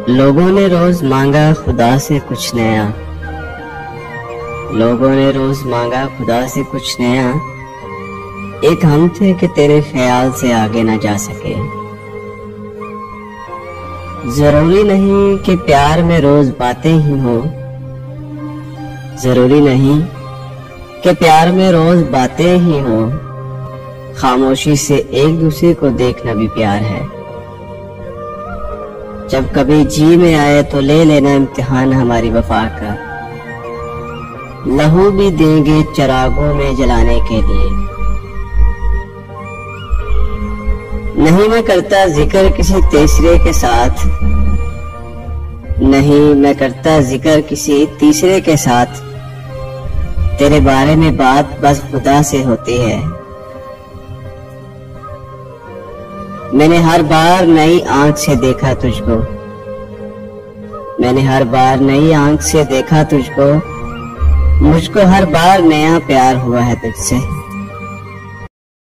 लोगों ने रोज मांगा खुदा से कुछ नया, लोगों ने रोज मांगा खुदा से कुछ नया। एक हम थे कि तेरे ख्याल से आगे ना जा सके। जरूरी नहीं कि प्यार में रोज बातें ही हो, जरूरी नहीं कि प्यार में रोज बातें ही हो। खामोशी से एक दूसरे को देखना भी प्यार है। जब कभी जी में आए तो ले लेना इम्तिहान हमारी वफा का। लहू भी देंगे चिरागों में जलाने के लिए। नहीं मैं करता जिक्र किसी तीसरे के साथ, नहीं मैं करता जिक्र किसी तीसरे के साथ। तेरे बारे में बात बस खुदा से होती है। मैंने हर बार नई आंख से देखा तुझको, मैंने हर बार नई आंख से देखा तुझको। मुझको हर बार नया प्यार हुआ है तुझसे।